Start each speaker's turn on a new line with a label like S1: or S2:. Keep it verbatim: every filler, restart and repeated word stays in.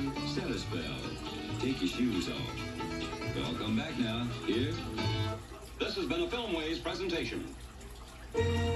S1: set a spell. Take your shoes off. They'll come back now. Here.
S2: This has been a Filmways presentation.